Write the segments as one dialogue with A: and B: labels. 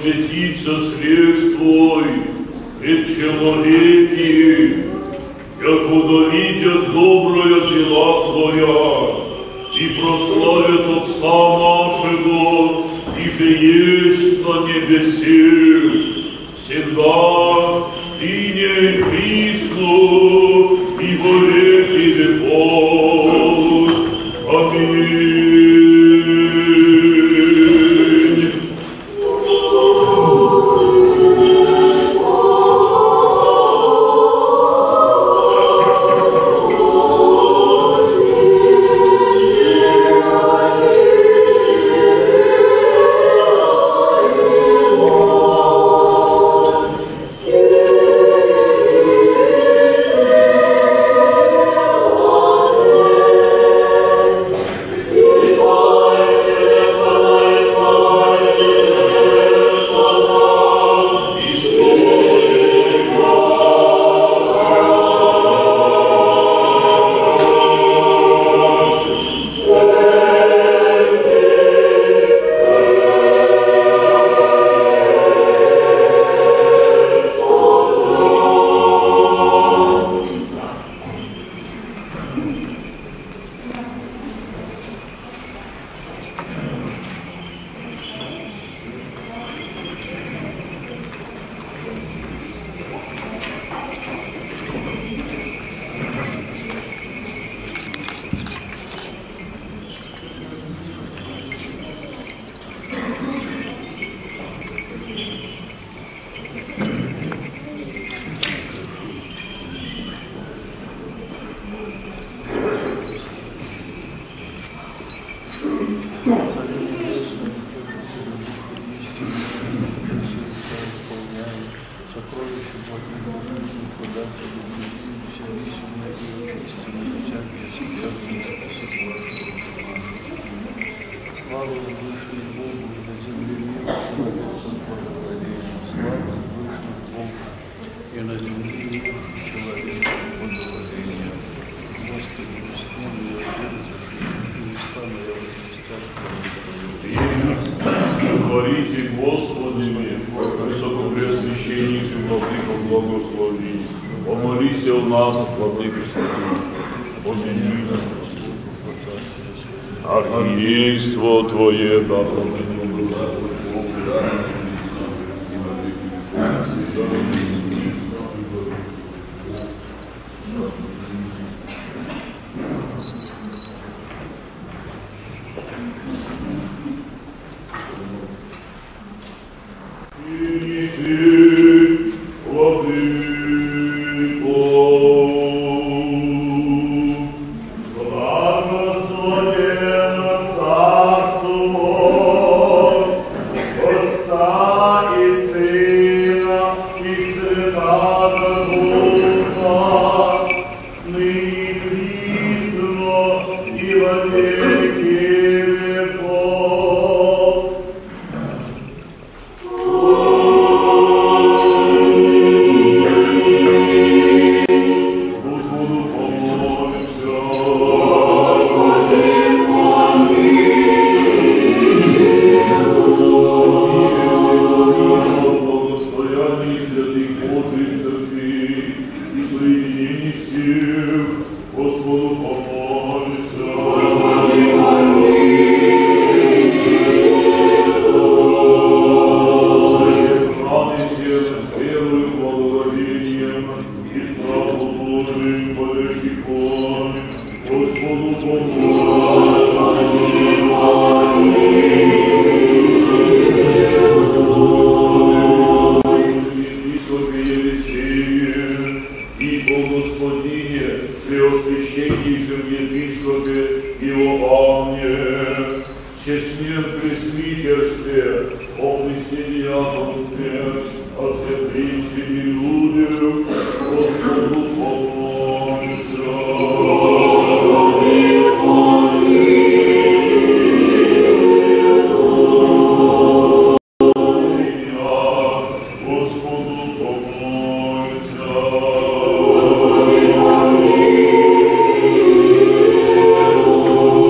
A: просветится свет Твой пред человеки, якуда видят доброе дела Твоя, и прославят Отца нашего, и же есть на небесе, всегда, ныне и присно, и во веки веков. Аминь. Архиерейство Твое, да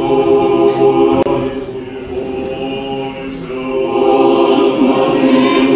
B: Господи,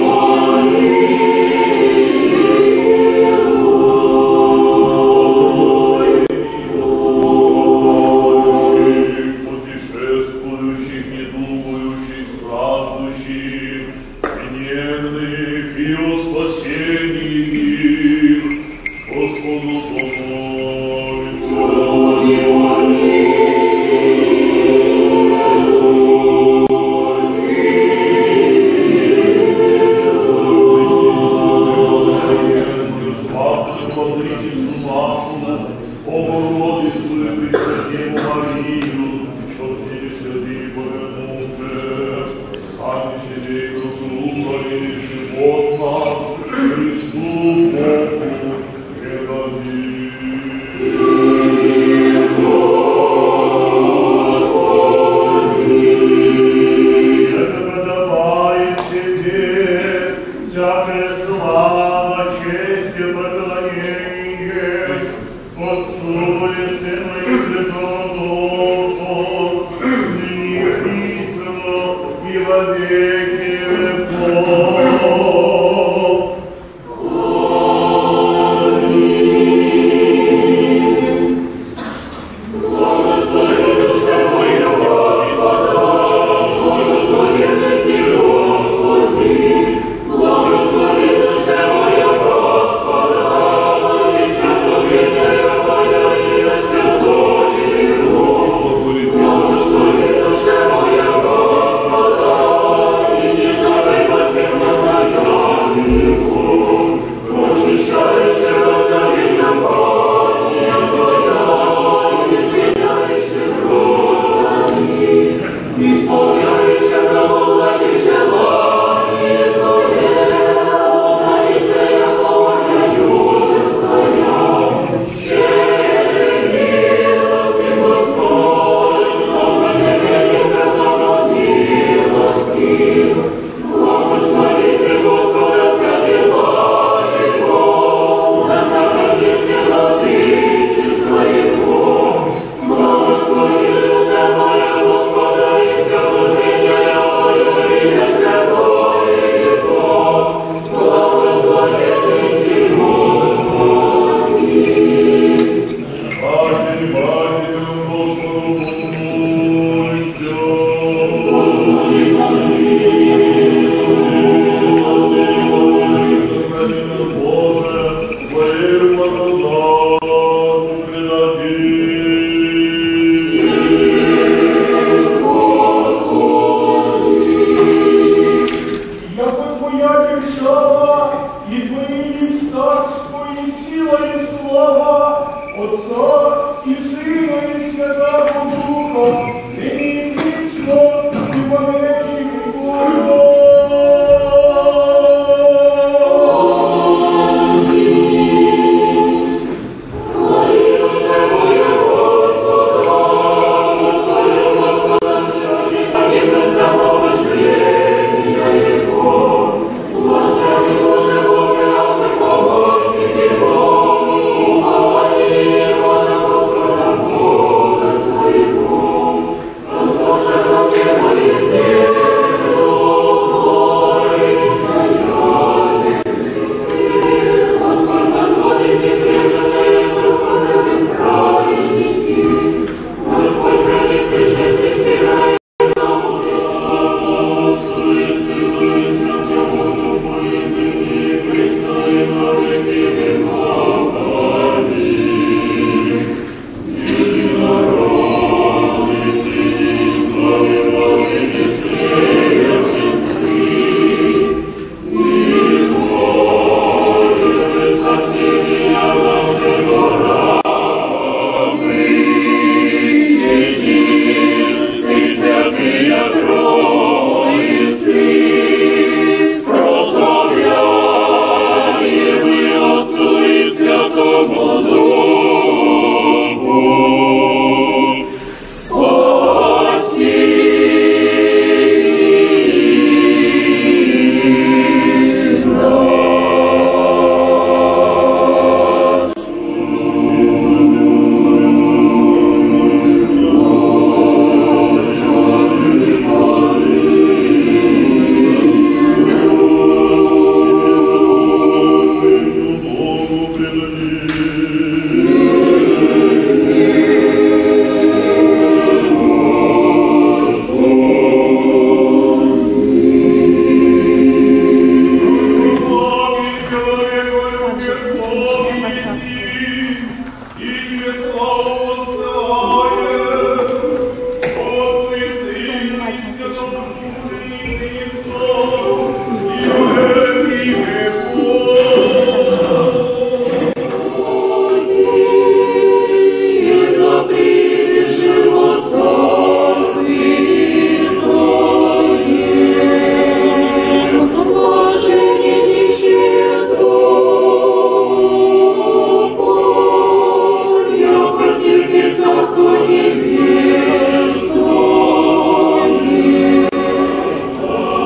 B: Царство Небесное.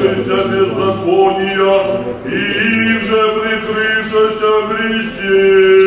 A: оставшися беззакония, и им же прикрывшися грехе.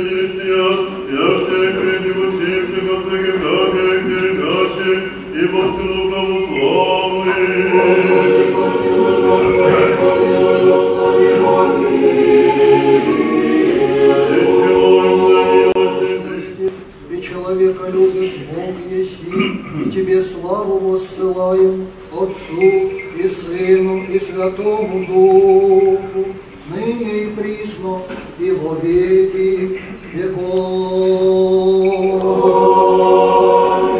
B: Его и Святому Духу, ныне и присно, и во веки веков.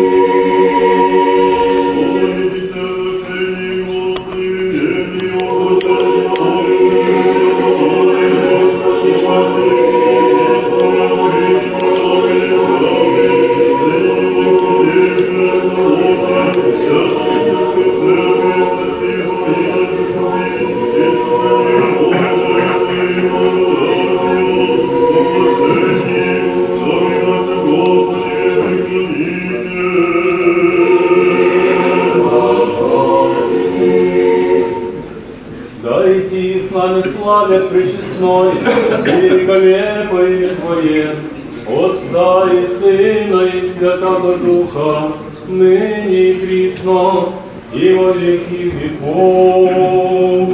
C: Дайте с нами славя пречестной, великолепое Твое, Отца и Сына и Святого Духа, ныне и присно, и во веки веков.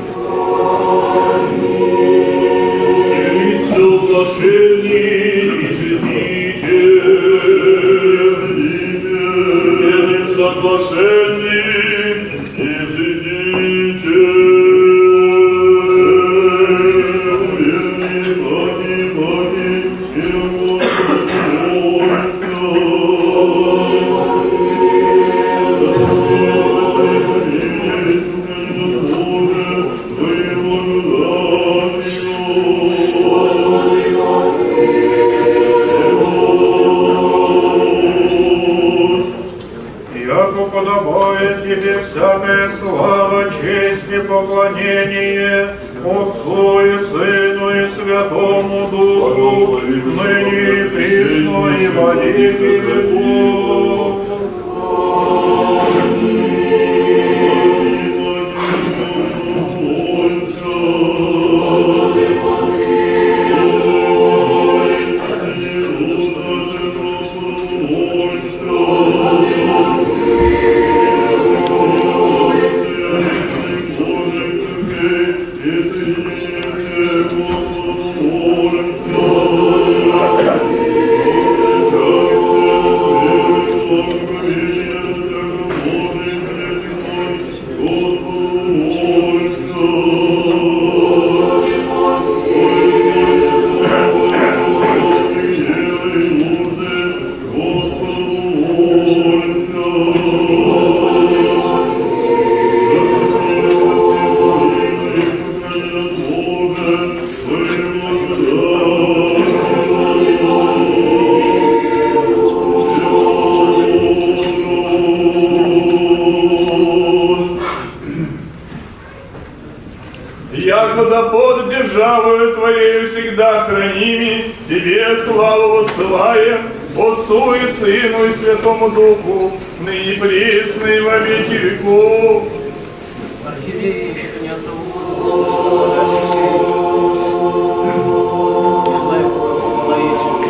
D: Яко подобает Тебе всякая слава, честь и поклонение Отцу и Сыну и Святому Духу, ныне и присно и во веки веков.
A: Якогда под державою Твоею всегда храними, Тебе славу воссылаем, Отцу и Сыну и Святому Духу, ныне пресно и во веки веков.
B: Архиерей еще не одного. Не знаю, наедете.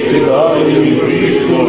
A: всегда и присно.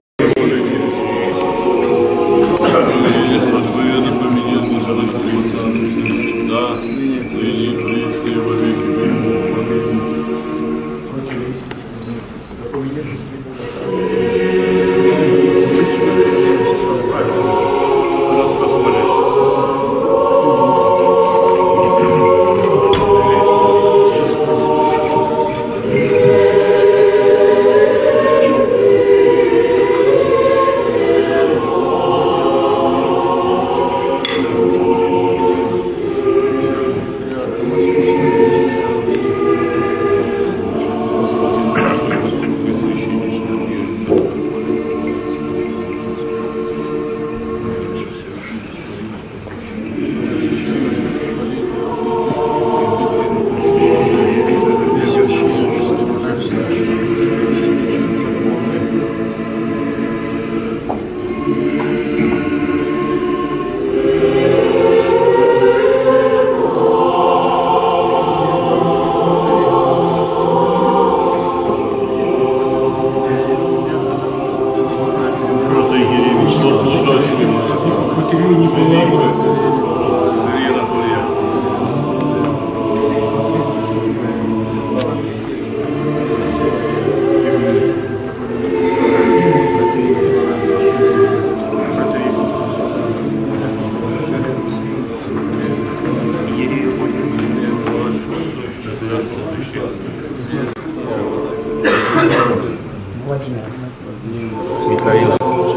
E: Михаил.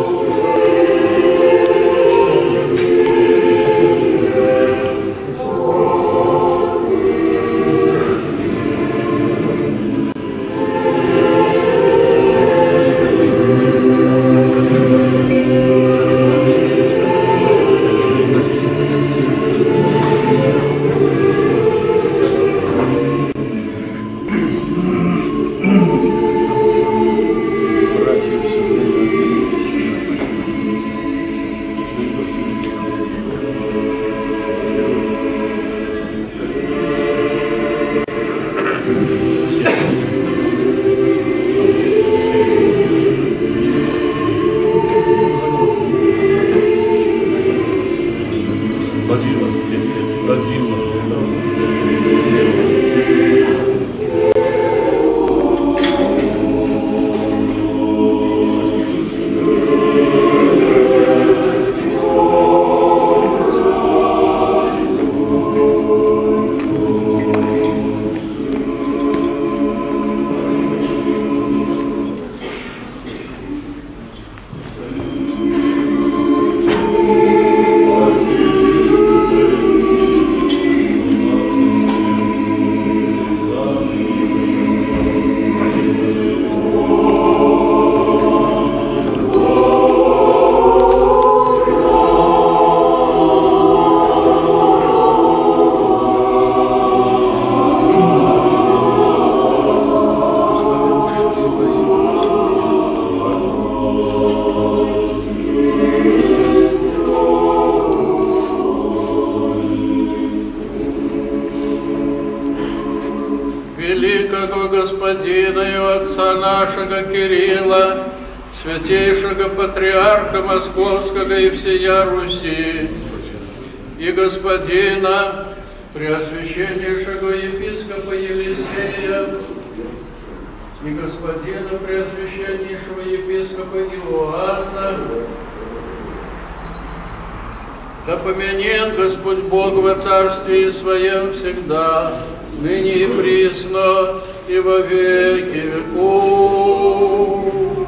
F: Великого Господина и Отца нашего Кирилла, святейшего Патриарха Московского и всея Руси, и Господина Преосвященнейшего Епископа Елисея, и Господина Преосвященнейшего Епископа Иоанна, да поменет Господь Бог во Царстве Своем всегда, ныне и присно, и во веки веков.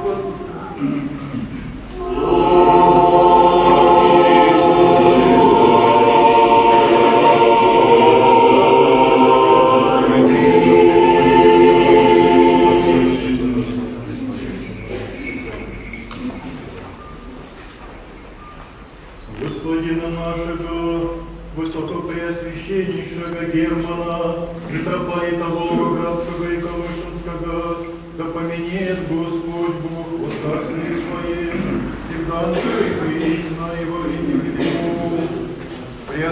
D: Господина нашего, Высокопреосвященнейшего Германа, митрополита Волгоградского и Камышинского, да поменет Господь Бог во Царстве Своем, всегда ныне и присно и во веки веков.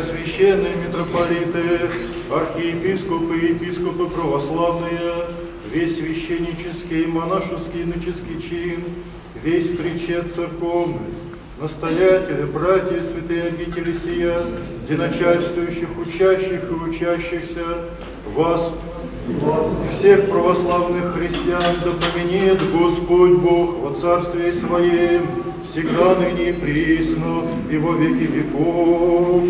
D: Преосвященные митрополиты, архиепископы и епископы православные, весь священнический, монашеский, иноческий чин, весь причет церковный, настоятели, братья, святые обители сия, где начальствующих, учащих и учащихся, вас, всех православных христиан, да поменет Господь Бог во Царстве Своем, всегда, ныне и присно, и во веки веков.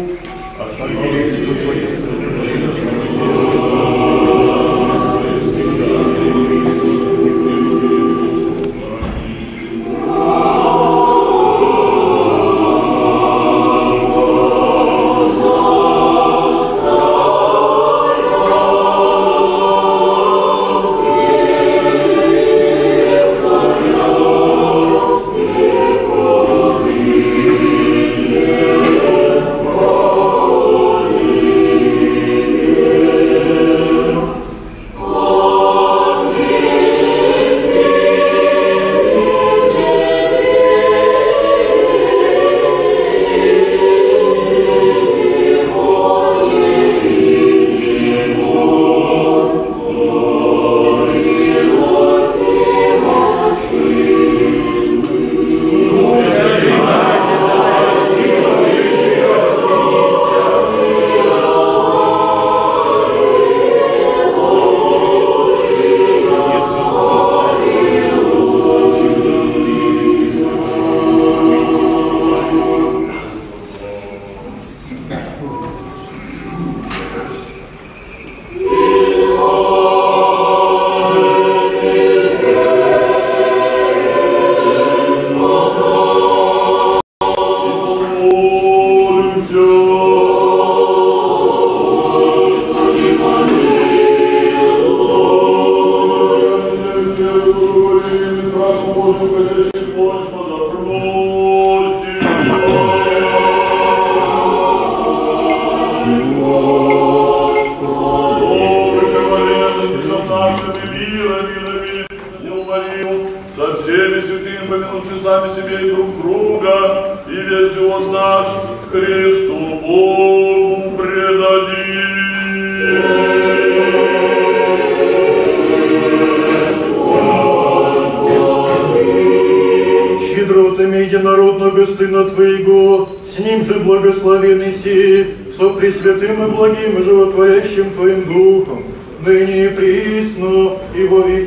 D: Сына Твоего, с Ним же благословен Иси, со пресвятым и благим и животворящим Твоим Духом, ныне и присно, и во веки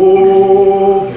D: веков.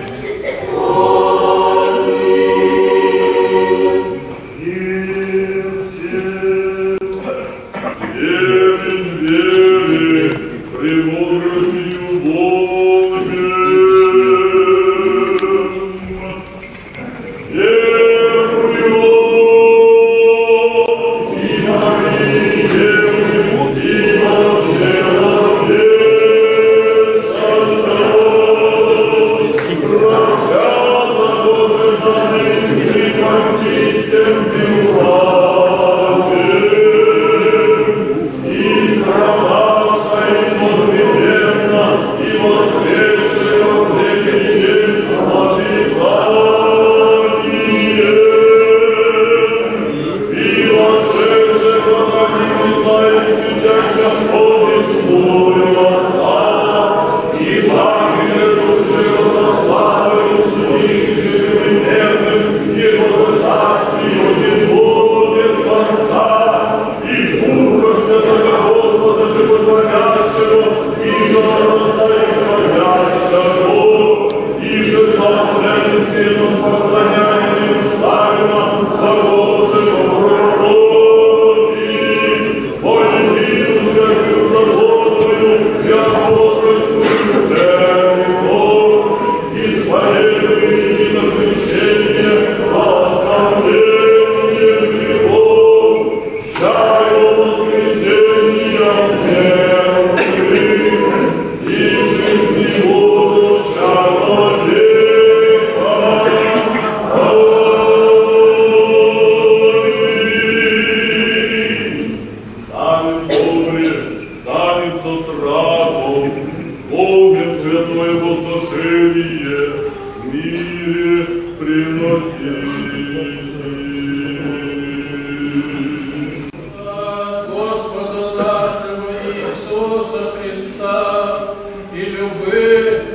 F: Господа нашего Иисуса Христа и любви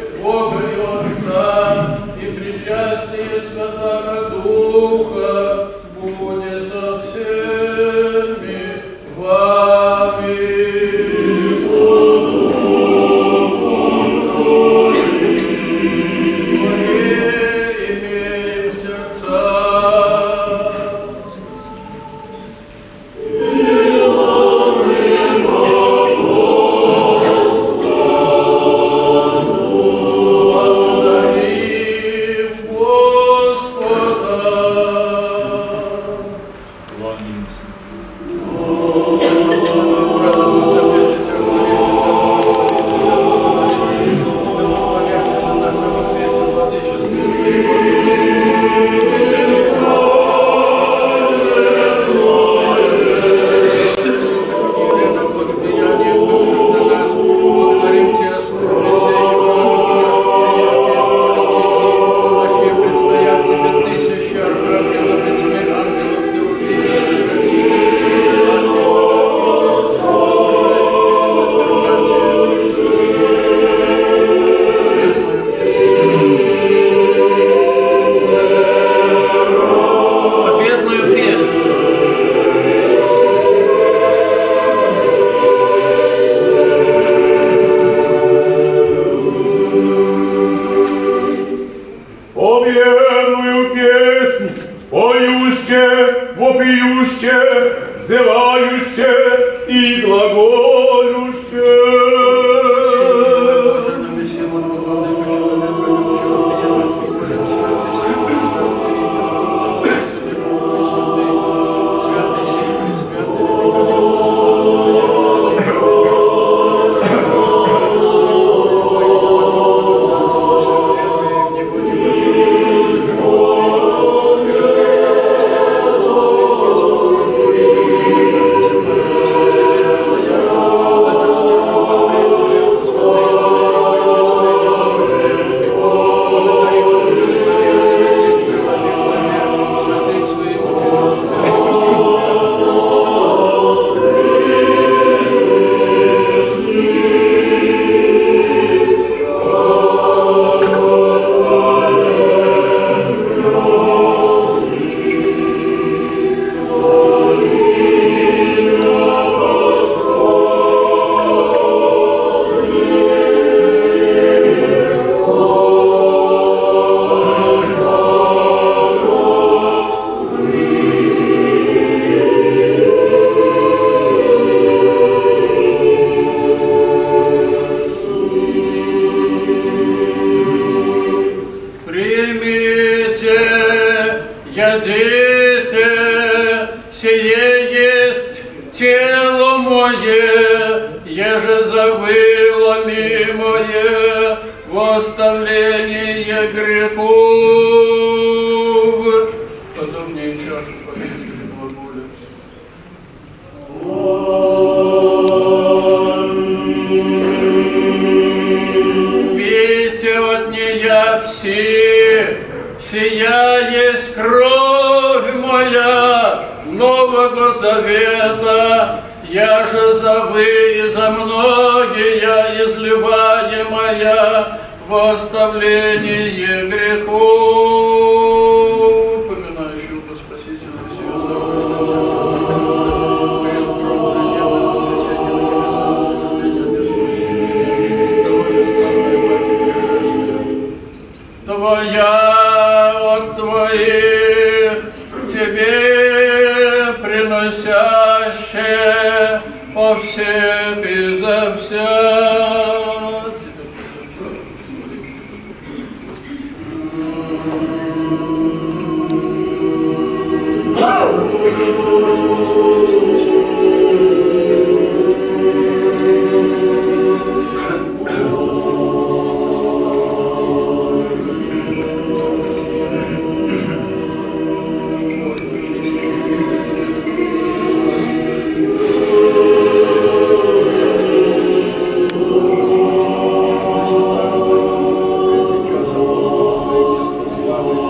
A: вопиюще, взывающе и глаголюще.
F: Слава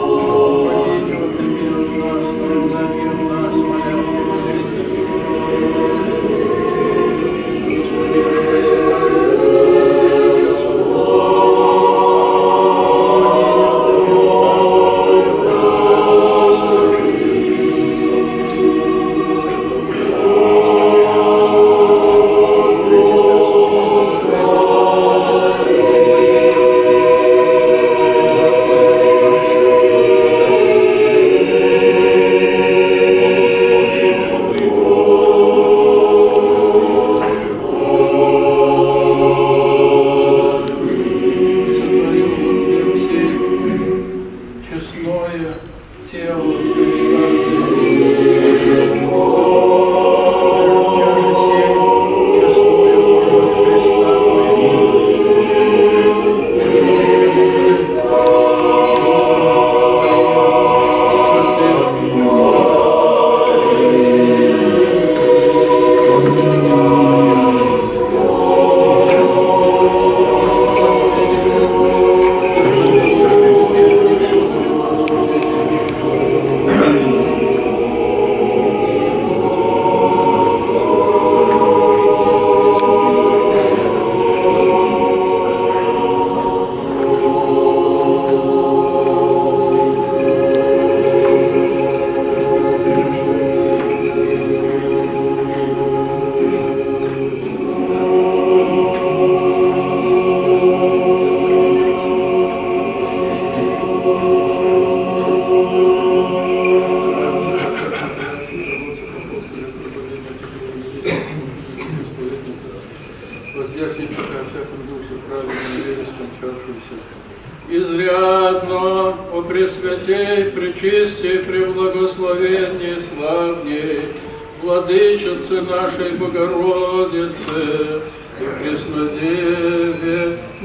F: одно, о Пресвятей, Пречистей, Преблагословенней, славней, Владычице нашей Богородице и Преснодеве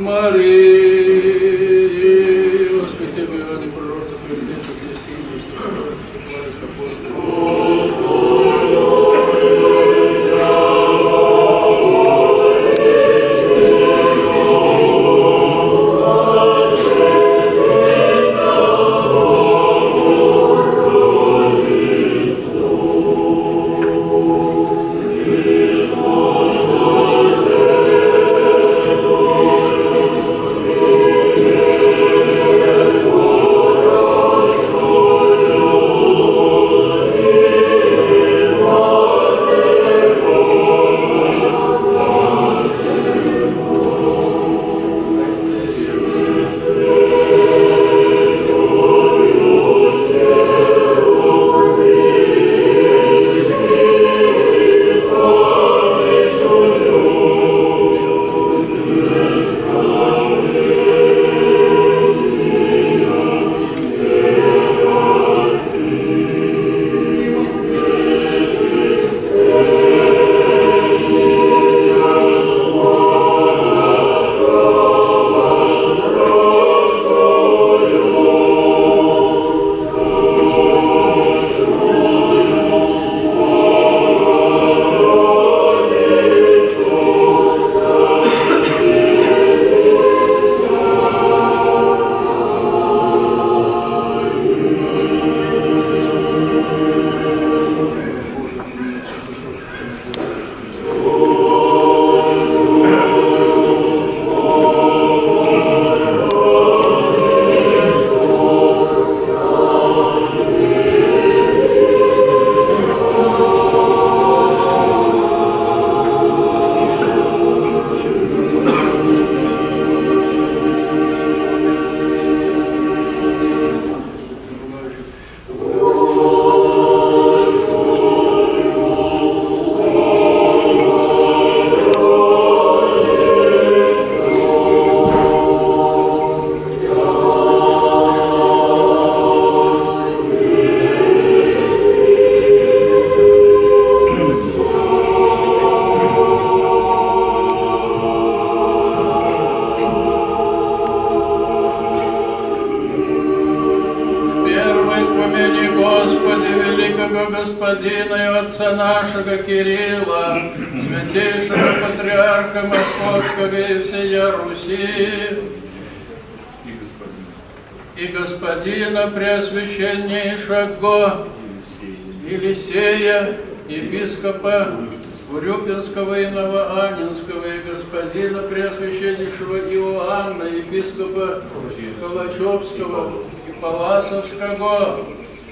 F: Марии. Господи, Иоанне, пророце, Пресвятей, Господина и Отца нашего Кирилла, святейшего Патриарха Московского и всея Руси, и Господина Преосвященнейшего Елисея, епископа Урюпинского и Новоаннинского, и Господина Преосвященнейшего Иоанна, епископа Калачевского и Паласовского,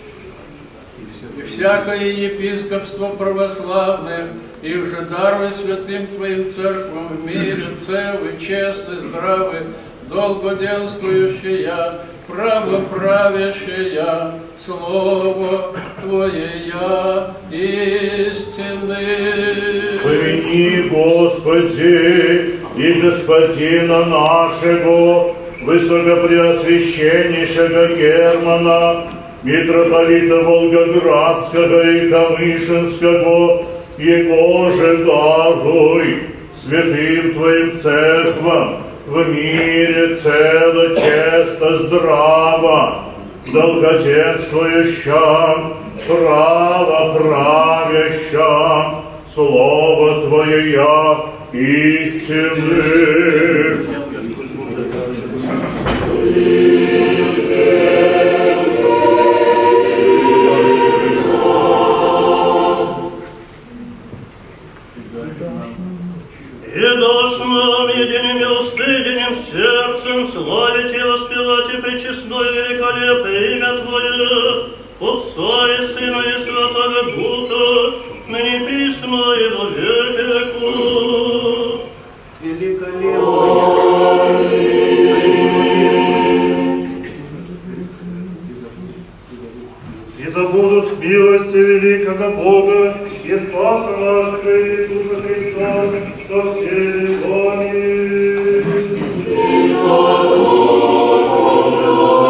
F: и всякое епископство православное, и уже даруй святым Твоим церквам в мире целый, честный, здравый, долгоденствующая, правоправящая, Слово Твоя истины.
A: Помяни, Господи, и Господина нашего, Высокопреосвященнейшего Германа, митрополита Волгоградского и Камышинского, его же даруй святым Твоим церквам в мире цело, честно, здраво, долгоденствующим, правоправящим, Слово Твое я истины.
G: И должно единым и устыденным сердцем славить и воспевать и пречестное великолепное имя Твое, Отца и Сына и Святого Духа, ныне присно и во веки веков. И да будут милости великого Бога и Спаса нашего Иисуса Христа со всеми вами.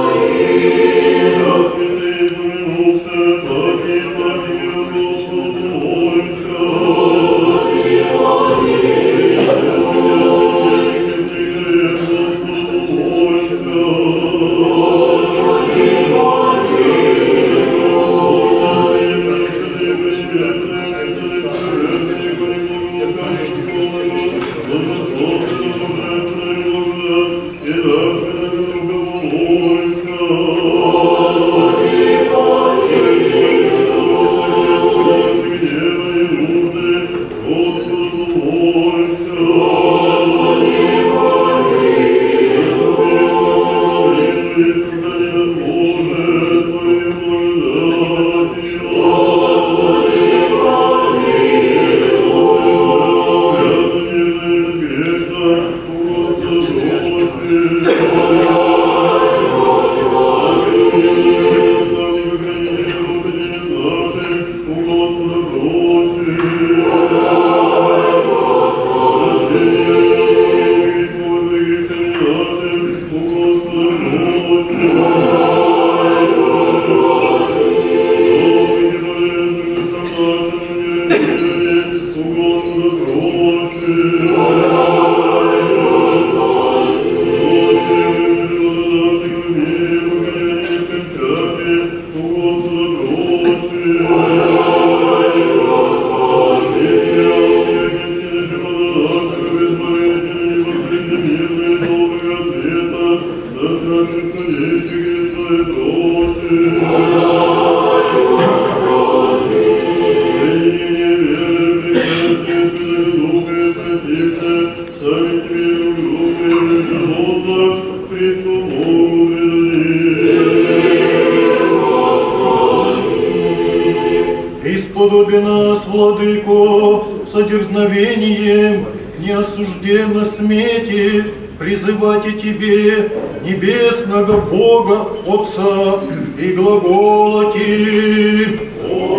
D: Исподоби нас, Владыко, содерзновением, неосужденно смейте призывать и Тебе, небесного Бога, Отца, и глаголати.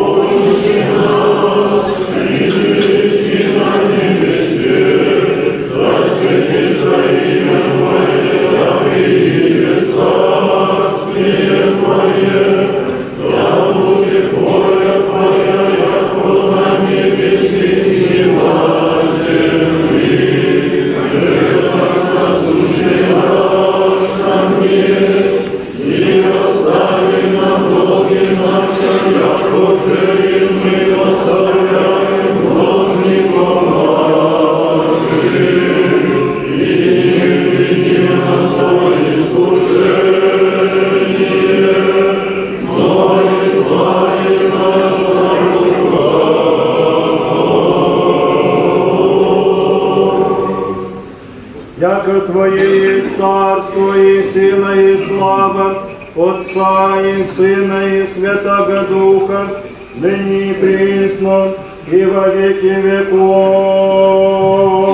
C: Яко Твое есть царство и сила и слава, Отца и Сына и Святого Духа, ныне и присно и во веки веков.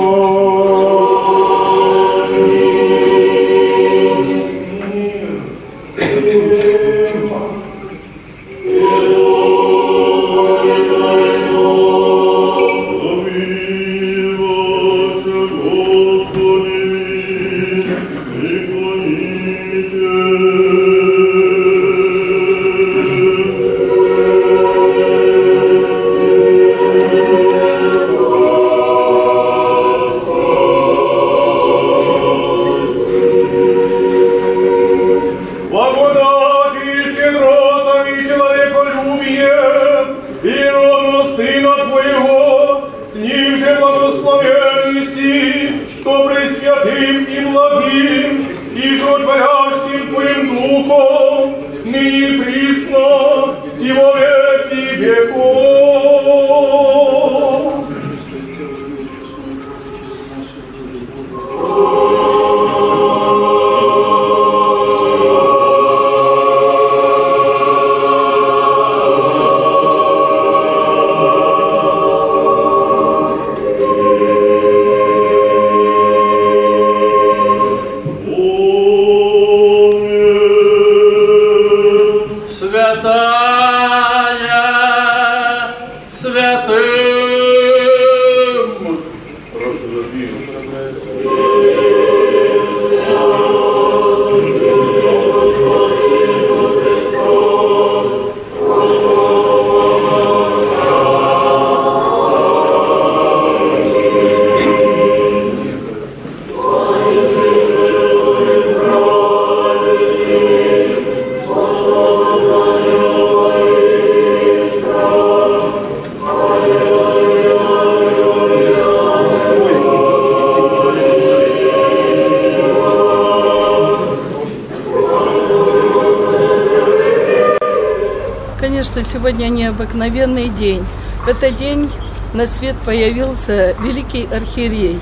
H: Конечно, сегодня необыкновенный день. В этот день на свет появился великий архиерей.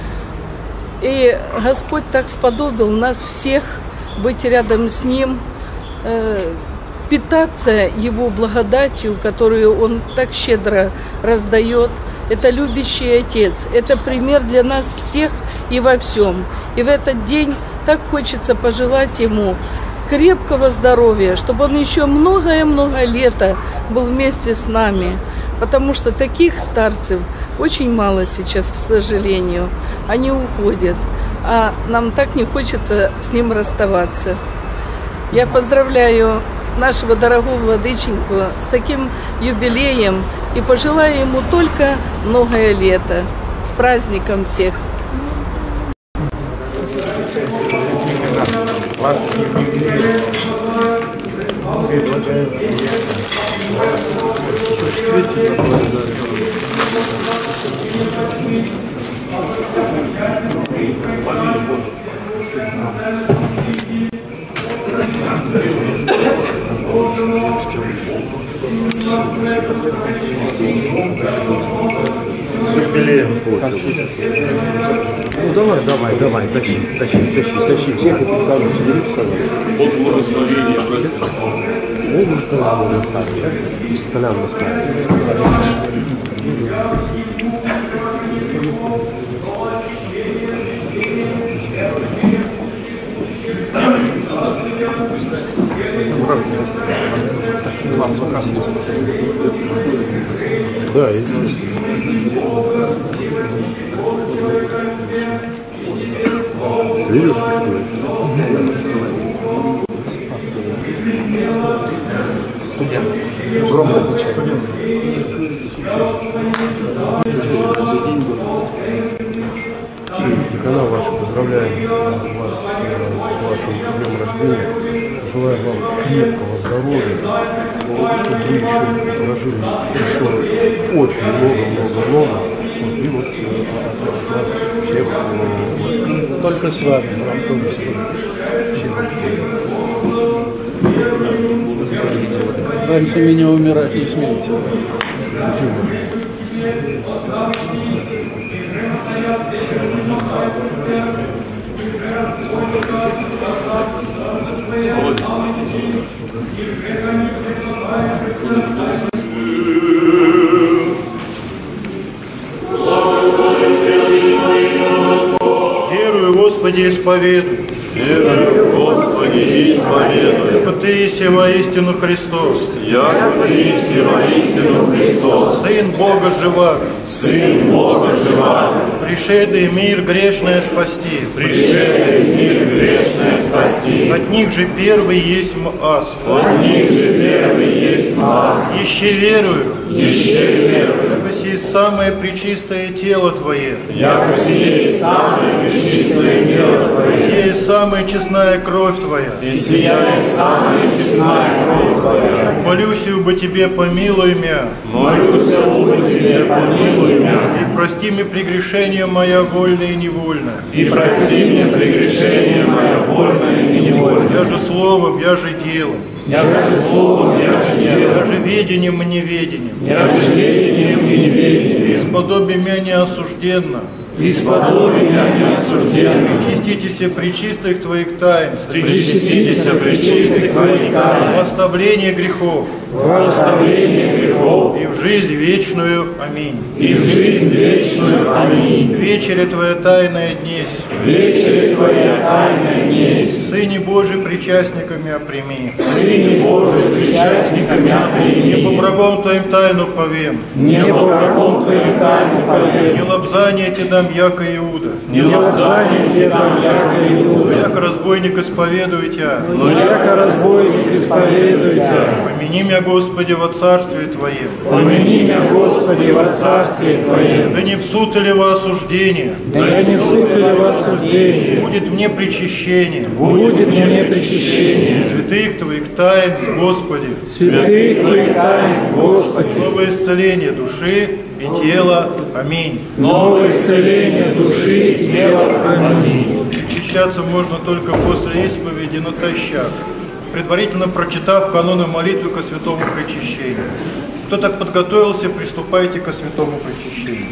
H: И Господь так сподобил нас всех быть рядом с Ним, питаться Его благодатью, которую Он так щедро раздает. Это любящий Отец, это пример для нас всех и во всем. И в этот день так хочется пожелать Ему крепкого здоровья, чтобы Он еще многое-много лет был вместе с нами. Потому что таких старцев очень мало сейчас, к сожалению. Они уходят, а нам так не хочется с Ним расставаться. Я поздравляю нашего дорогого владыченьку с таким юбилеем и пожелаю ему только многое лето. С праздником всех!
E: С юбилеем получилось. Ну давай, тащи всех и подкажу, собери покажу.
F: Бог благословения, братья.
E: Колян наставит. Да, и видишь, что студент. Громко отвечай. Канал ваш, поздравляем вас с вашим днем рождения. Желаю вам крепкого здоровья, чтобы вы еще прожили еще очень много. И вот от нас всех
B: Только с вами, Антон Раньше меня умирать не смейте.
D: Верую, Господи, исповедую.
A: Верую, Господи, исповедую.
D: Яко Ты еси воистину Христос,
A: Яко Ты еси воистину Христос,
D: Сын Бога живаго,
A: Сын Бога живаго,
D: пришедший мир грешное спасти.
A: пришедший в мир грешное спасти.
D: От них же первый есть ас.
A: От них же первый есть нас.
D: Еще верую,
A: Верую,
D: яко сие самое пречистое тело Твое,
A: яко сие самое пречистое тело Твое,
D: сие самая честная кровь Твоя.
A: и сияет самая честная кровь Твоя.
D: Молюсь, убо Тебе помилуй меня,
A: Молюсь, убо Тебе помилуй меня,
D: и прости мне прегрешение моя вольное и невольное.
A: и прости мне прегрешение мое вольное и невольное.
D: Я же словом, я же делом,
A: Я же словом, я же делом,
D: я же ведением и неведением.
A: я же ведением и неведением.
D: Исподоби меня неосужденно,
A: Исподоби меня неосужденным,
D: причаститесь пречистых Твоих таинств,
A: причаститесь пречистых Твоих тайн,
D: восставление грехов
A: восставление грехов
D: и в жизнь вечную. Аминь.
A: и в жизнь вечную. Аминь.
D: Вечеря Твоя тайная днесь,
A: Вечере Твоя тайная несть,
D: Сыне Божий причастниками оприми,
A: Сыне Божий причастниками
D: не по
A: оприми,
D: врагом Твоим тайну повем,
A: не по врагом Твоим тайну повем,
D: не лобзание Те дам, яко Иуда,
A: не лобзание Тебе дам, яко
D: но
A: Иуда,
D: яко разбойник исповедую Тя.
A: но яко разбойник исповедуй Тебя.
D: Помяни меня, Господи, во Царстве Твоем,
A: Помяни меня, Господи, во Царстве Твоем,
D: да не в суд или во осуждение,
A: да не в суд или в осуждение,
D: будет мне причащение
A: будет мне причащение
D: святых Твоих таинств, Господи,
A: святых Твоих таинств, Господи,
D: новое исцеление души и тела. Аминь.
A: новое исцеление души и тела. Аминь.
D: Причащаться можно только после исповеди натощак, предварительно прочитав каноны молитвы ко святому причащению. Кто так подготовился, приступайте ко святому причащению.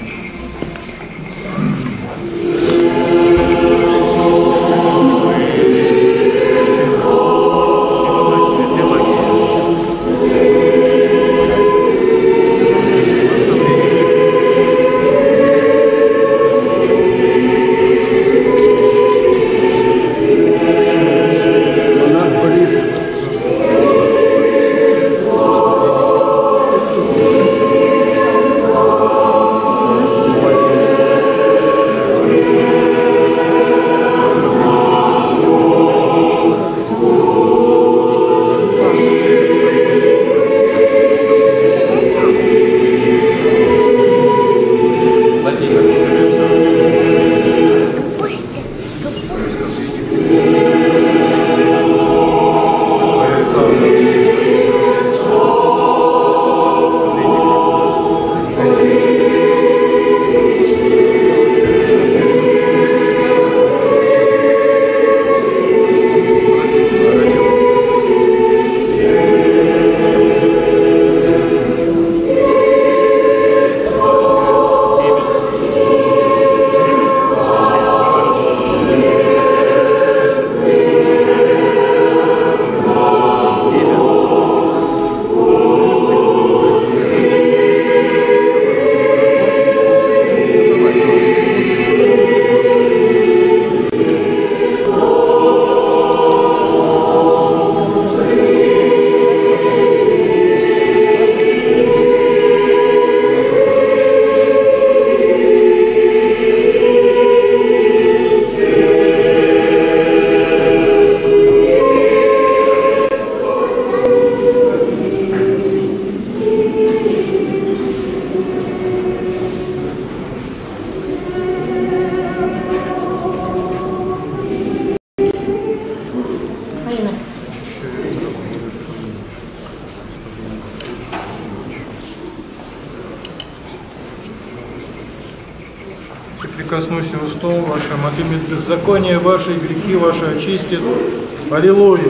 D: прикоснусь устом вашим, отымет беззаконие ваши, и грехи ваши очистит. Аллилуйя!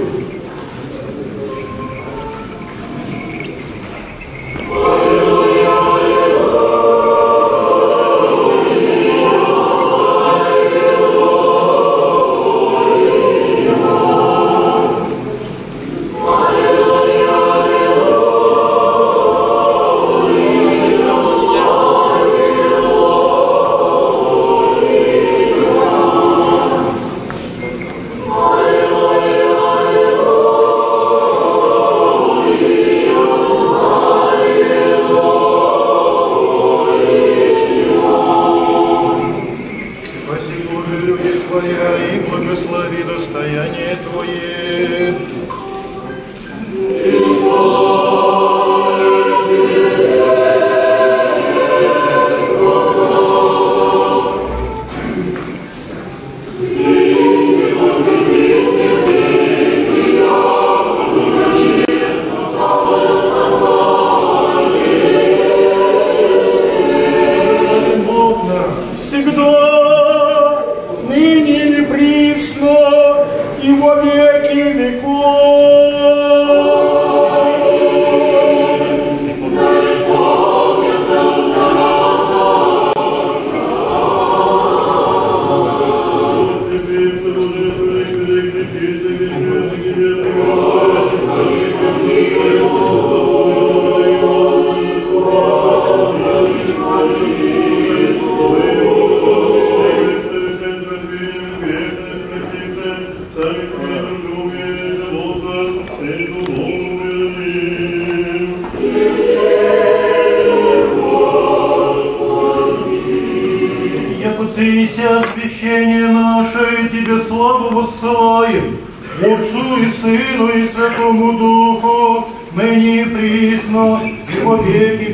I: Освящение наше, Тебе славу воссылаем, Отцу и Сыну и Святому Духу, ныне и присно, и во веки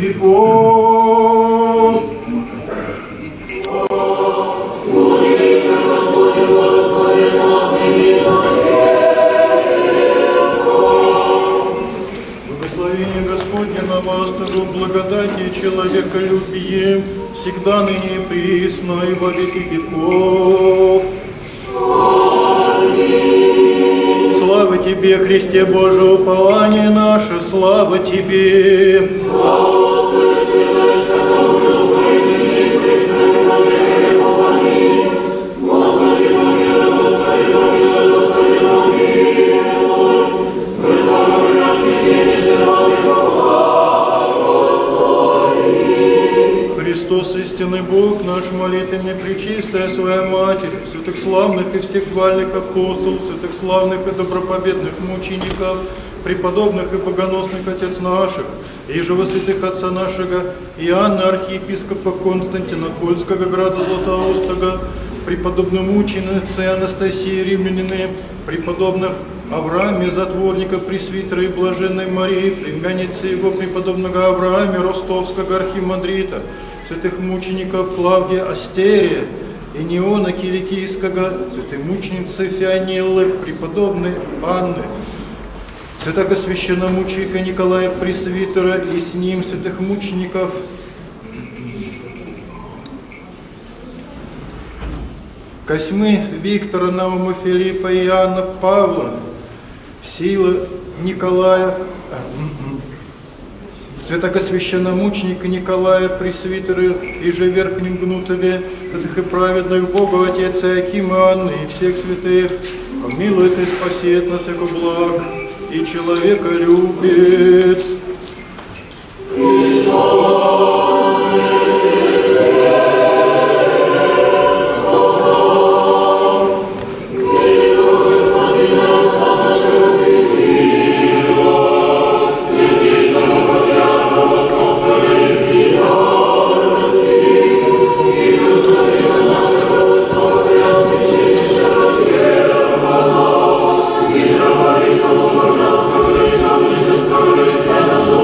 I: веков. Благословение Господне на вас, того благодати и человеколюбие, всегда ныне и присно, и во веки веков. Аминь. Слава Тебе, Христе Божие, упование наше, слава Тебе. Слава Отцу и Сыну и Святому Духу, и ныне и присно, и во веки веков. Аминь. Господи помилуй, Господи помилуй, Господи помилуй. Вы самый распеченнейший родный Христос, истинный Бог наш, молитвами пречистая Своя Матерь, святых славных и всех хвальных апостолов, святых славных и доброповедных мучеников, преподобных и богоносных Отец наших, и же во святых Отца нашего Иоанна, архиепископа Константинопольского града Златоустого, преподобной мученицы Анастасии Римлянины, преподобных Аврааме, затворника, пресвитера и блаженной Марии, племянницы его преподобного Аврааме, ростовского архимандрита, святых мучеников Клавдия Астерия и Неона Киликийского, святой мученицы Феониллы, преподобной Анны, святого священномученика Николая Пресвитера и с ним святых мучеников Косьмы, Виктора, Наума, Филиппа, Иоанна, Павла, Силы, Николая, святого священномученика Николая Пресвитера и же верхнем Гнутове, святых и праведных Богу, Отец Иаким и Анны, и всех святых, помилует и спасет нас, яко благ, и человека любит.
J: Thank you.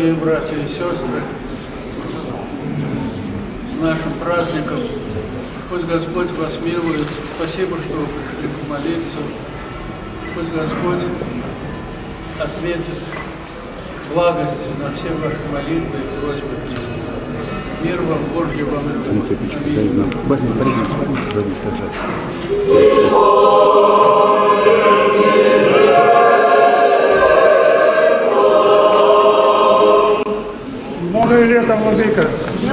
F: дорогие братья и сестры, с нашим праздником. Пусть Господь вас милует. Спасибо, что вы пришли помолиться. Пусть Господь ответит благостью на все ваши молитвы и просьбы. Мир вам, Божье вам и
I: Новое лето, владыка.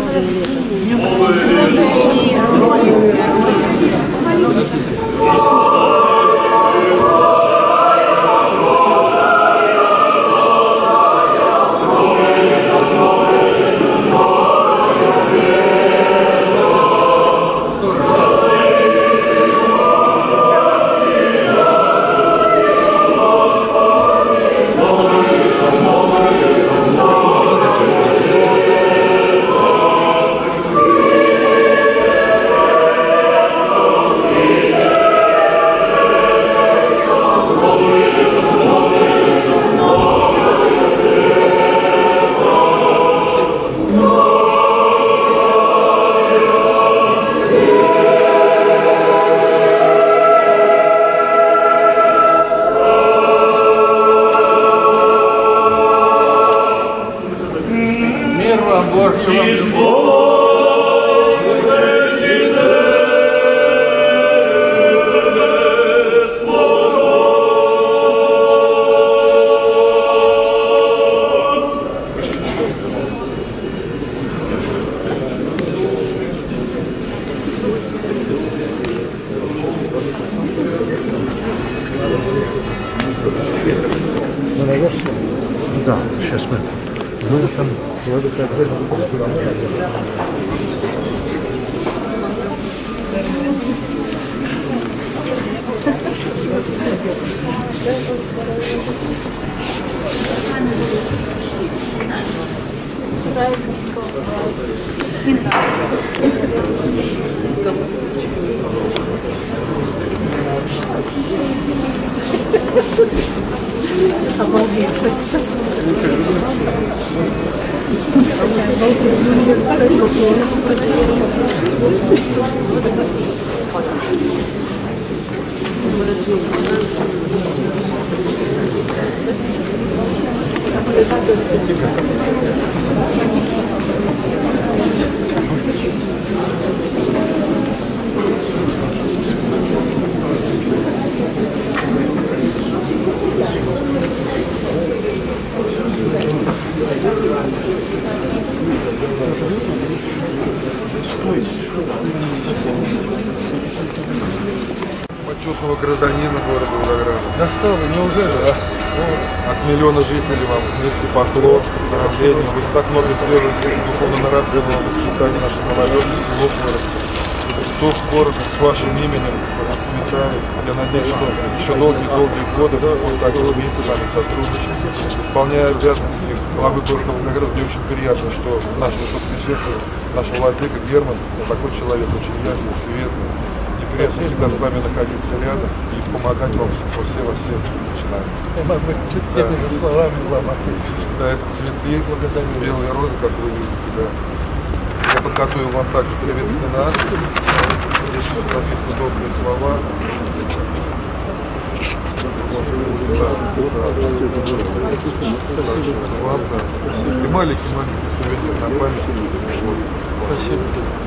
E: Да, сейчас мы. Ну, там, владыка, опять.
J: Обалдеть.
E: Почетного гражданина города Волгограда.
F: Да что вы, неужели, да?
E: От миллиона жителей вам низкий поклон, поздравления. Вы так много сделали духовно-нравственного воспитания нашей молодежи, селов города. Дух города с вашим именем расцветает. Я надеюсь, что еще долгие годы мы также вместе с вами сотрудничаем. Исполняя обязанности главы города Волгограда, мне очень приятно, что наш высокопричастный, наш владыка Герман, такой человек, очень ясный, светлый. Приятно всегда с вами находиться рядом и помогать вам во всех начинаниях.
F: Я могу теми же словами вам ответить.
E: Да, это цветы, белые розы, как вы видите, да. Я подготовил вам также приветственный надпись. Здесь написаны добрые слова. Вам, да. И маленький сувенир на память.
F: Спасибо.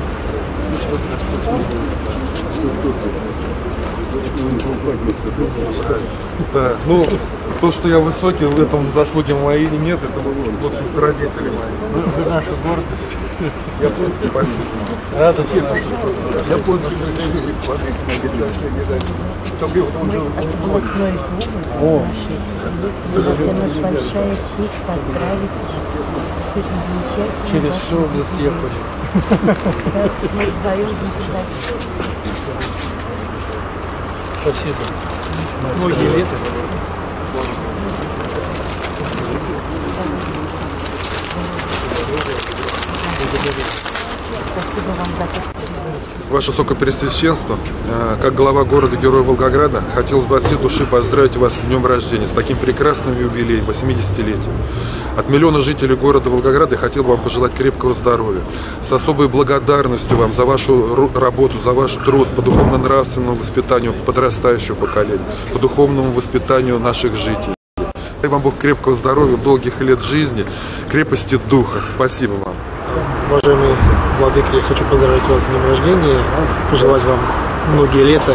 E: Да, ну, то, что я высокий, в этом заслуги мои нет, это вот родители мои.
F: Вы наша гордость.
E: Я понял, спасибо.
F: Радость наша.
E: Я понял,
J: О, для нас большая честь поздравить с этим замечательным.
F: Через все мы съехали.
J: Мы вдвоем будем.
F: Спасибо. Многие лета.
J: Спасибо вам за то, что вы делаете.
K: Ваше Высокопреосвященство, как глава города-героя Волгограда, хотелось бы от всей души поздравить вас с днем рождения, с таким прекрасным юбилеем, 80-летием. От миллиона жителей города Волгограда я хотел бы вам пожелать крепкого здоровья, с особой благодарностью вам за вашу работу, за ваш труд по духовно-нравственному воспитанию подрастающего поколения, по духовному воспитанию наших жителей. Дай вам Бог крепкого здоровья, долгих лет жизни, крепости духа. Спасибо вам.
L: Уважаемый владыка, я хочу поздравить вас с днем рождения, пожелать вам многие лета.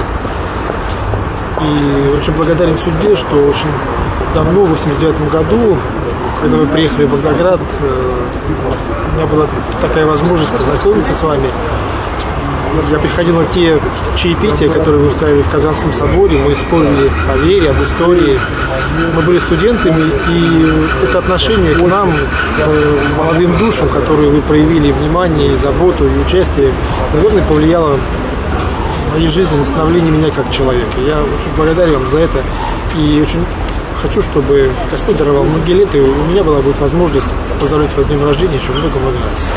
L: И очень благодарен судьбе, что очень давно, в 89 году, когда вы приехали в Волгоград, у меня была такая возможность познакомиться с вами. Я приходил на те чаепития, которые вы устраивали в Казанском соборе, мы спорили о вере, об истории. Мы были студентами, и это отношение к нам, к молодым душам, которые вы проявили, внимание, и заботу, и участие, наверное, повлияло в моей жизни на становление меня как человека. Я очень благодарен вам за это, и очень хочу, чтобы Господь даровал многие лета, и у меня была будет возможность поздравить вас с днем рождения еще много-много раз.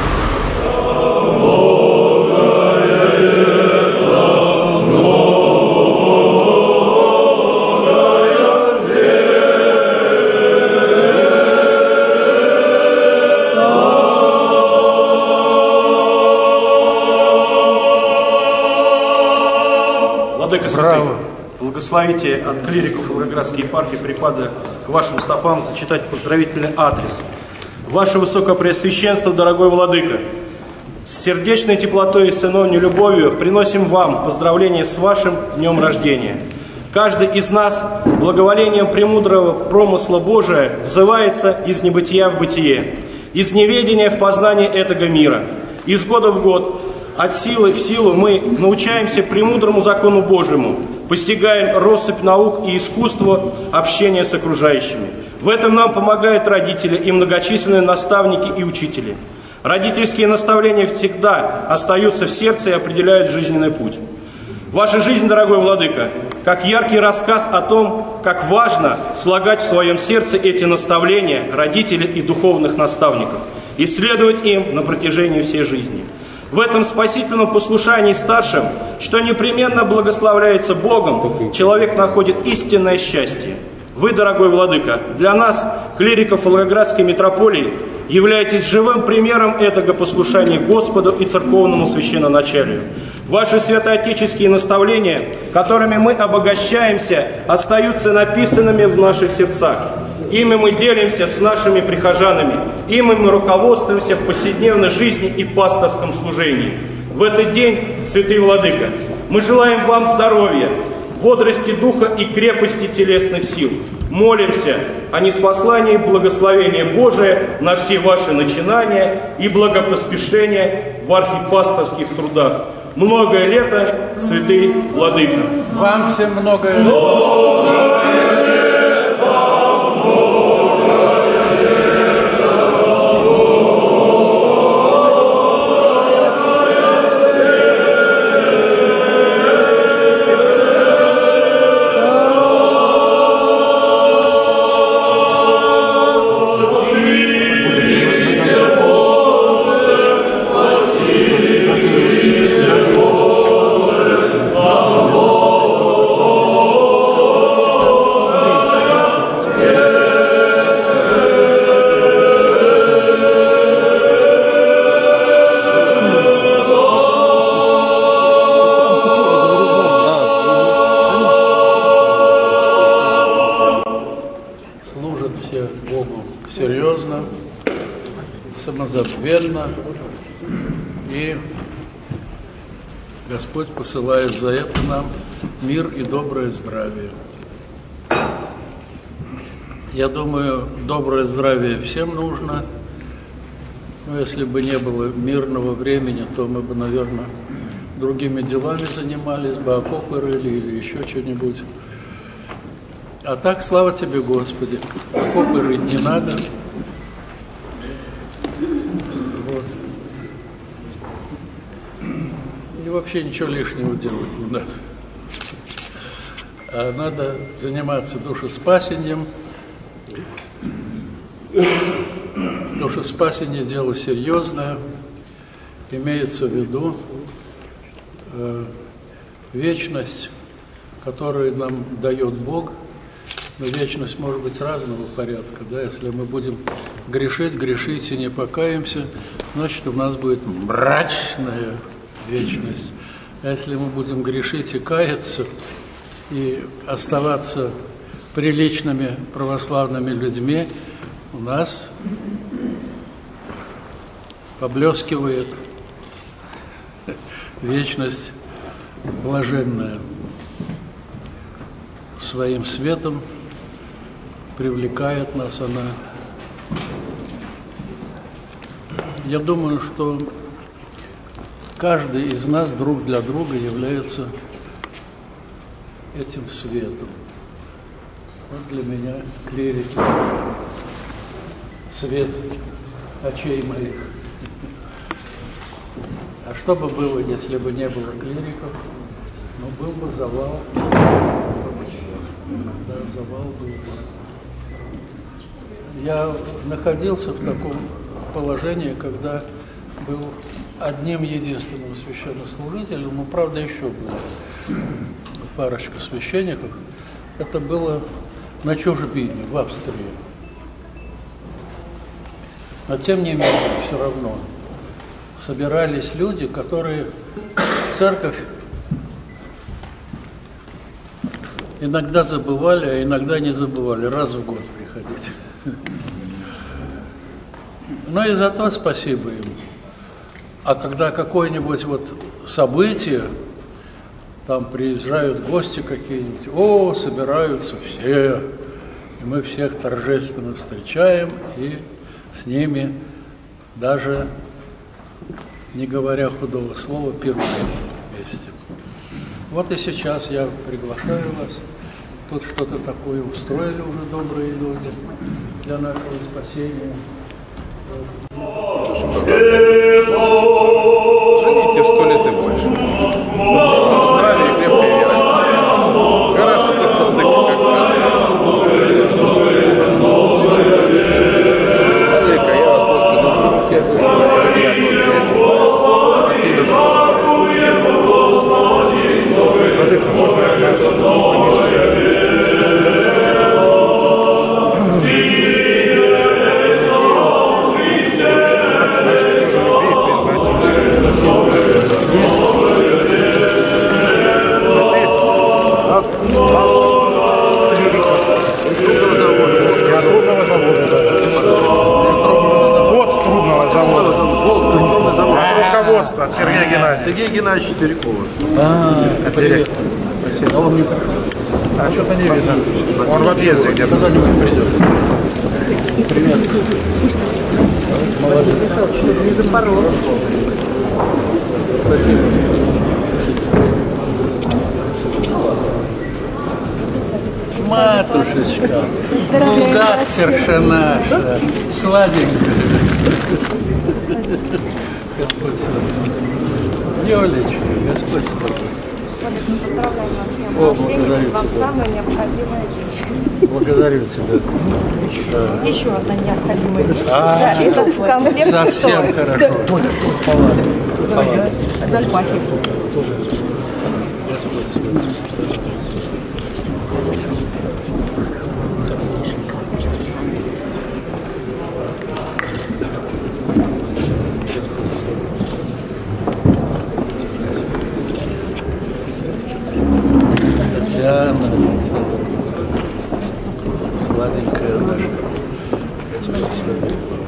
M: Благословите от клириков Волгоградской епархии препода к вашим стопам зачитать поздравительный адрес. Ваше Высокопреосвященство, дорогой владыка, с сердечной теплотой и сыновней любовью приносим вам поздравления с вашим днем рождения. Каждый из нас благоволением премудрого промысла Божия взывается из небытия в бытие, из неведения в познание этого мира. Из года в год, от силы в силу мы научаемся премудрому закону Божьему, постигаем россыпь наук и искусство общения с окружающими. В этом нам помогают родители и многочисленные наставники и учители. Родительские наставления всегда остаются в сердце и определяют жизненный путь. Ваша жизнь, дорогой владыка, как яркий рассказ о том, как важно слагать в своем сердце эти наставления родителей и духовных наставников, и следовать им на протяжении всей жизни. В этом спасительном послушании старшим, что непременно благословляется Богом, человек находит истинное счастье. Вы, дорогой владыка, для нас, клириков Волгоградской митрополии, являетесь живым примером этого послушания Господу и церковному священноначалию. Ваши святоотеческие наставления, которыми мы обогащаемся, остаются написанными в наших сердцах. Ими мы делимся с нашими прихожанами, ими мы руководствуемся в повседневной жизни и пасторском служении. В этот день, святый владыка, мы желаем вам здоровья, бодрости духа и крепости телесных сил. Молимся о ниспослании благословения Божия на все ваши начинания и благопоспешения в архипасторских трудах. Многое лето, святый владыка.
F: Вам всем многое лето. Самозабвенно, и Господь посылает за это нам мир и доброе здравие. Я думаю, доброе здравие всем нужно, но если бы не было мирного времени, то мы бы, наверное, другими делами занимались бы, окопы рыли или еще что-нибудь. А так, слава тебе, Господи, окопы рыть не надо. Вообще ничего лишнего делать не надо. А надо заниматься душеспасением. Душеспасение – дело серьезное. имеется в виду вечность, которую нам дает Бог. Но вечность может быть разного порядка. Да? Если мы будем грешить и не покаемся, значит, у нас будет мрачная вечность. А если мы будем грешить и каяться, и оставаться приличными православными людьми, у нас поблескивает вечность блаженная. Своим светом привлекает нас она. Я думаю, что каждый из нас друг для друга является этим светом. Вот для меня клирики свет очей моих. А что бы было, если бы не было клириков? Ну, был бы завал. Да, завал был бы. Я находился в таком положении, когда был одним единственным священнослужителем, но, правда, еще было парочка священников. Это было на чужбине, в Австрии. Но, тем не менее, все равно собирались люди, которые в церковь иногда забывали, а иногда не забывали, раз в год приходить. Но и за то спасибо им. А когда какое-нибудь вот событие, там приезжают гости какие-нибудь, собираются все, и мы всех торжественно встречаем, и с ними, даже не говоря худого слова, пируем вместе. Вот и сейчас я приглашаю вас. Тут что-то такое устроили уже добрые люди для нашего спасения.
K: Живите 100 лет и больше. Здравия и крепкой веры. Хорошо. Владыка, я вас просто люблю. Владыка, можно от нас
L: от Сергея Геннадьевича.
N: Сергей Геннадьевич Терекова.
L: Привет. Спасибо. А он не пришел? А что-то не видно. Он в отъезде где-то. Когда-нибудь придет. Привет. Молодец. Не запорол.
F: Спасибо. Матушечка, булгактерша наша, сладенькая. Господь с вами. Лёлечка, Господь с тобой. О, благодарю тебя.
J: Вам самая необходимая вещь.
F: Благодарю тебя.
J: Еще одна необходимая вещь.
F: Это
J: в комплекте
F: совсем
J: стоит.
F: хорошо. Палат.
J: Зальпахи.
F: Господь с вами. Татьяна, сладенькая наша. Господь с вами.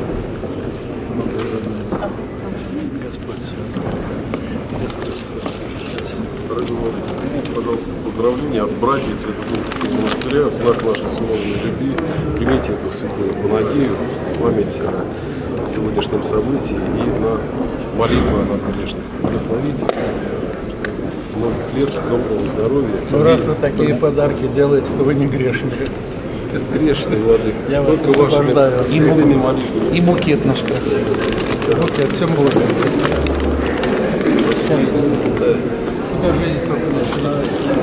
F: Господь с вами. Господь с вами.
O: Дорогой Владыка, примите, пожалуйста, поздравления от братьев Свято-Духовского монастыря в знак нашей сыновней любви. Примите эту святую панагию в память о сегодняшнем событии и на молитву о нас грешных. Благословите. Многих лет, доброго здоровья.
F: Ну, раз вы такие подарки делаете, то вы не грешники.
O: Грешный, Владыка.
F: Я вас
O: только вашими святыми молитвами.
F: И букет наш красивый. Букет, тем более. Сейчас тебя жизнь только начинается.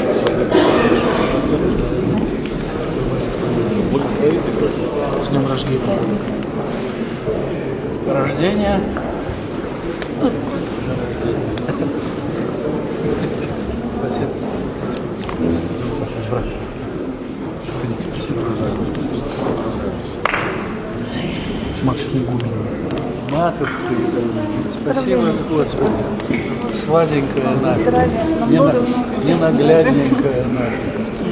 O: Благословите, братья.
F: С днем рождения. Рождение. матушка. Спасибо, Господи. Сладенькая наша. Ненаглядненькая наша.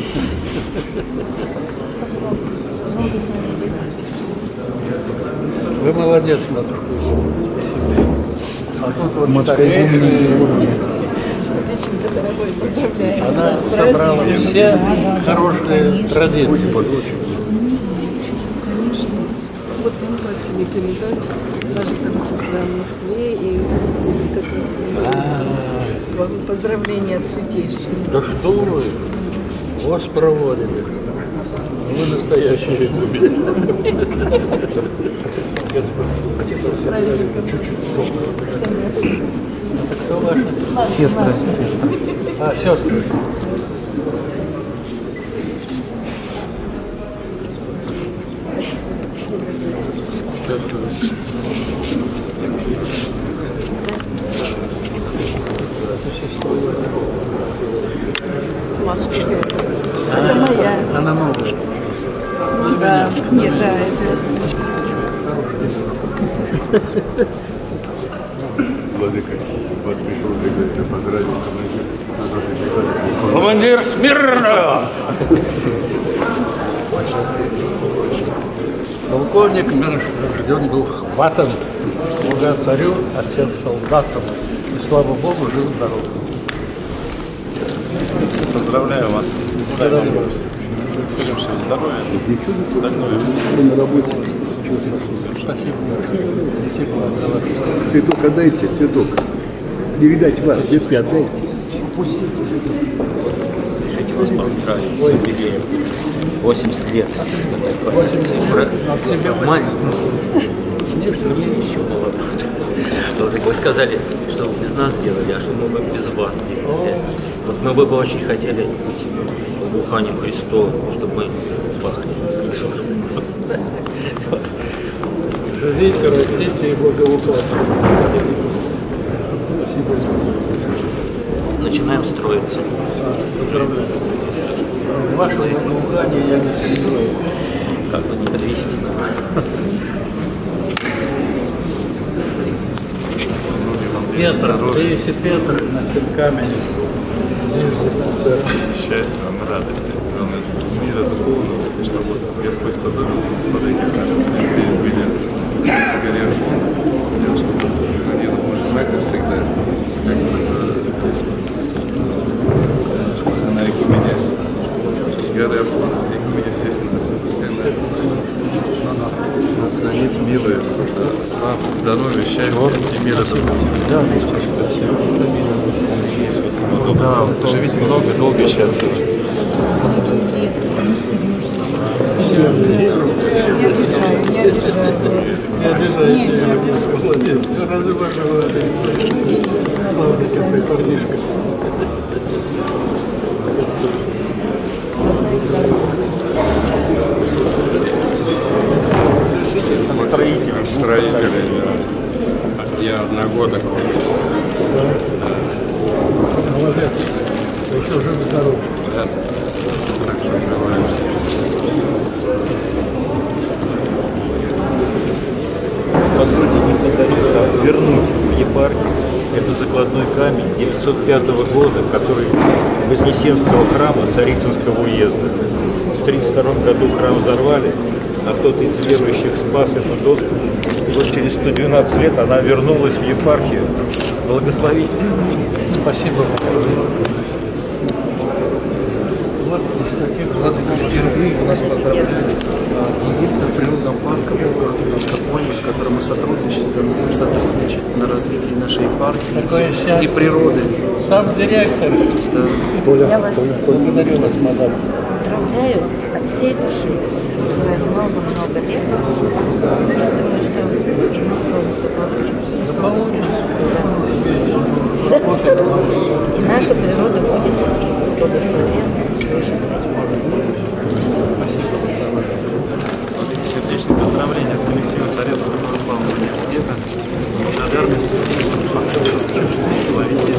F: Вы молодец, матушка. А тут вот старейшая. Она собрала все хорошие традиции.
H: Вот мы просили передать, даже там сестра в Москве, и тебе как раз поздравления от святейшего.
F: Да что вы? Вас проводили. Вы настоящие любители. Кто ваша?
L: Сестры.
F: А, сестры.
H: Это моя.
F: Она новая.
H: Ну да, нет, да, это...
A: Владыка, вас пришел бригадир поздравить,
F: Командир смирно! Полковник наш рожден был хватом, слуга царю, отец солдатам. И слава Богу, жив-здоров.
N: Поздравляю вас. Дай вам хорошего здоровья. Остальное
F: Спасибо. Спасибо за ваше.
P: Цветок отдайте, цветок. Не видать вас, детки отдайте.
N: Решите вас поздравить с юбилеем. 80 лет. Такая цифра.
F: Тебе
N: маленькая. Нет, мне еще было. Что вы сказали, что вы без нас делали, а что мы бы без вас делали. Вот мы бы очень хотели быть Духанием Христовым, чтобы мы пахли хорошо.
F: Живите, растите и благоухайте.
N: Начинаем строиться.
F: Поздравляю. Ваше благоухание я не сомневаюсь.
N: Как бы не подвести.
F: Петр, ты если Петр, значит камень.
O: Счастья вам, радости, мира духовного, и чтобы Господь сподобил исполнение наших мыслей, были горе чтобы Мария Божья Матерь всегда, она меня, горы Афон, меня всех нас выпускает. Нас хранит милое, вам здоровья, счастья и мира духовного. Да, живите много, долго и счастливо.
F: Не обижайте. Молодец. Разве ваша молодец? Слава тебе, парнишка.
O: Строители. Я одногодок.
F: Молодец. Еще жив-здоров.
O: Да. Так что желаю.
Q: Позвольте никогда вернуть в епархию этот закладной камень 905 года, который Вознесенского храма Царицынского уезда. В 1932 году храм взорвали, а кто-то из верующих спас эту доску. И вот через 112 лет она вернулась в епархию. Благословите.
F: Спасибо. Вот из таких впервые у нас поздравляли директор природного парка Волга-Хмельницкий, с которым мы будем сотрудничать на развитии нашей епархии и природы.
G: Сам директор.
F: Да.
J: Я вас
F: благодарю вас, мадам.
J: поздравляю от всей души. Желаю много-много лет. Я думаю, что у нас с вами все получится. И наша природа будет благословенна.
N: Сердечные поздравления от коллектива Царецкого православного университета. Благодарность. Славите.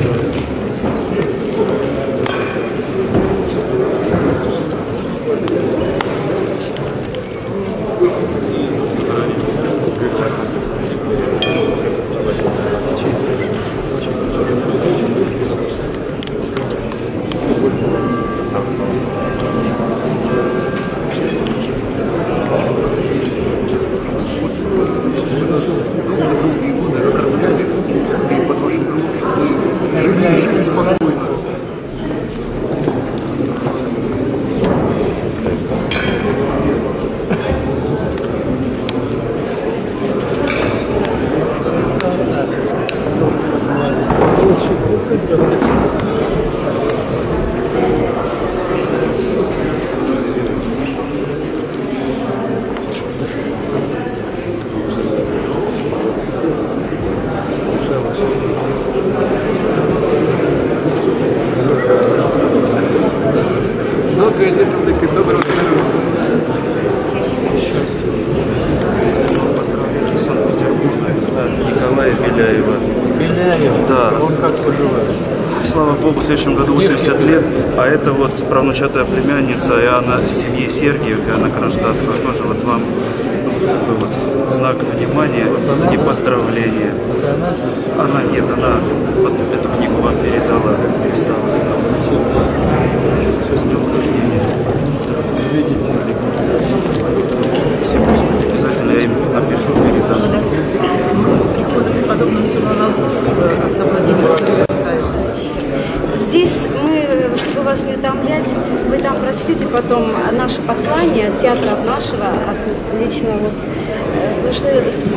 R: следующем году 80 лет, а это вот правнучатая племянница Иоанна семьи Сергиев, Иоанна Кронштадтского, тоже вот вам такой вот знак внимания и поздравления. Она нет, она вот эту книгу вам передала, написала. С днем рождения. Видите? Все Господи, обязательно я им напишу, передам.
S: С приходом преподобного Симона Алфонского отца Владимира Кривотаева.
T: Здесь мы, чтобы вас не утомлять, вы там прочтете потом наше послание от театра нашего, от личного. Потому что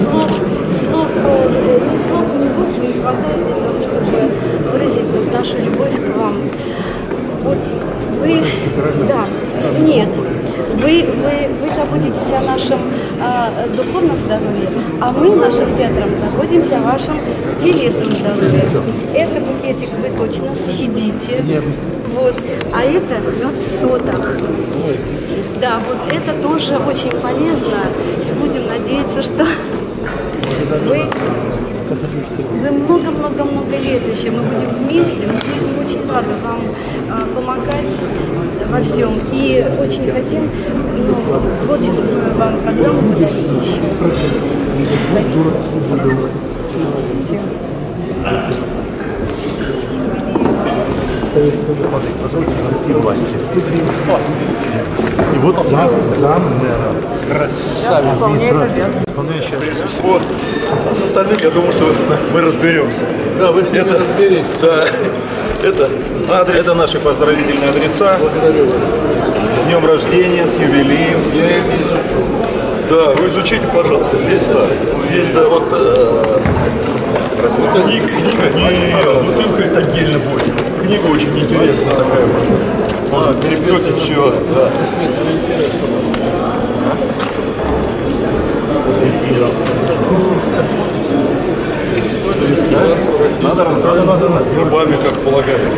T: ни слов, ни букв не хватает для того, чтобы выразить вот нашу любовь к вам. Вот вы, да, нет, вы заботитесь о нашем духовном здоровье, а мы нашим театром заботимся о вашем телесном здоровье. Это букетик вы точно съедите, вот, а это мед в сотах. Да, вот это тоже очень полезно. Будем надеяться, что вы много-много-много лет еще мы будем вместе, мы будем очень рады вам помогать во всем. И очень хотим творческую вам программу подарить еще.
D: Позвольте пройти власти. И вот зам мэра. Вот. А с остальным, я думаю, что мы разберемся.
F: Да, вы с ними разберетесь.
D: Да. Это наши поздравительные адреса. С днем рождения, с юбилеем. Да, вы изучите, пожалуйста. Здесь, да. Здесь, да, вот книга. Ну только это отдельно будет. Книга очень интересная такая. Можно переплетить все. Да. Надо рассказывать гробами, как полагается.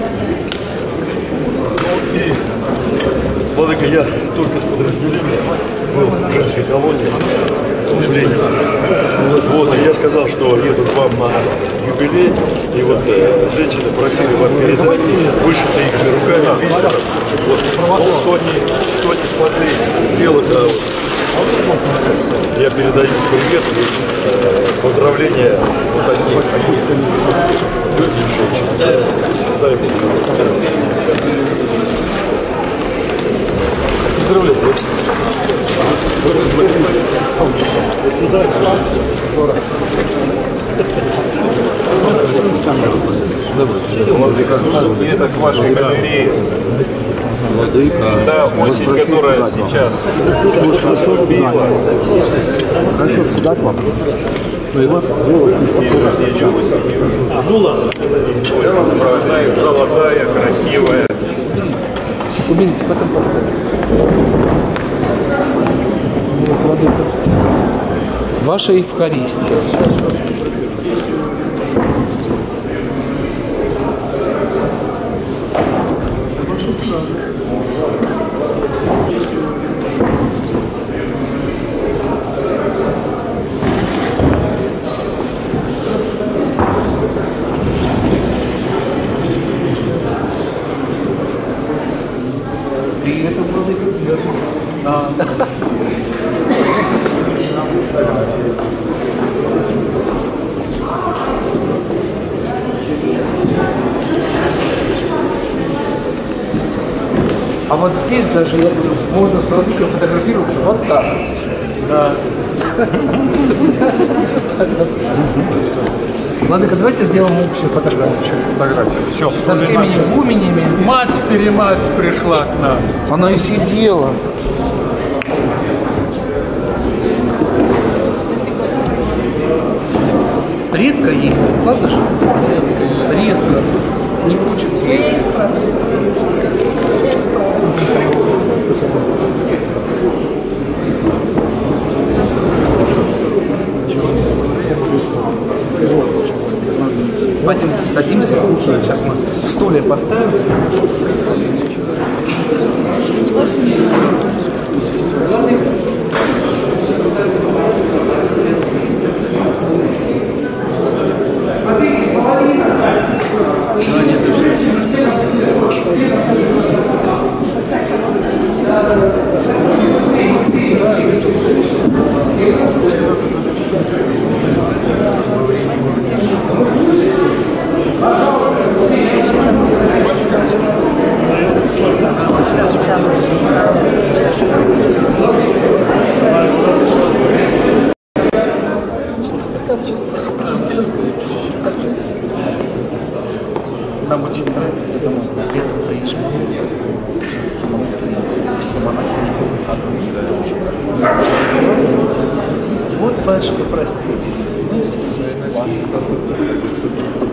D: И, владыка, я только с подразделения был в женской колонии в Ленинске. Вот, и я сказал, что еду к вам на юбилей, и вот женщины просили вам передать вышитые их руками бисером. Вот, что они смогли сделать, да, вот. Я передаю привет и поздравления вот от них. Люди и женщины. Дай Бог. Поздравляю. И это к вашей галерее. Да, осень, которая сейчас убила.
P: Хорошо, куда к вам? Ну и вас
D: золотая, красивая.
F: Уберите, потом поставьте. Ваша Евхаристия.
U: А вот здесь даже можно фотографироваться вот так. Да. Владыка, давайте сделаем общую фотографию.
F: Все,
U: со всеми игуменями.
F: Мать-перемать пришла к нам.
U: Она и сидела. Редко есть, правда же? Редко. Не хочет есть.
S: Я исправилась.
U: Пойдемте, садимся. Сейчас мы стулья поставим.
S: Смотрите, половина.
U: очень нравится, потому что летом приезжаем в монастырь, все монахи тоже. Вот, батюшка, простите, мы все здесь к вас.